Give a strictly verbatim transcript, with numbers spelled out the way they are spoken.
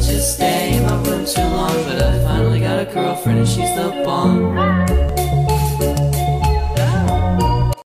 just stay in my room too long, but I finally got a girlfriend and she's the bomb.